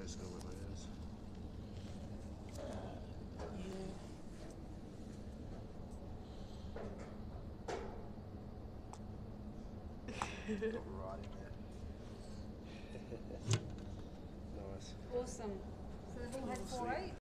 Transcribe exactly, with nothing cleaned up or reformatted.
just go with my ears. Right in there. Nice. Awesome. So they've all had four eight?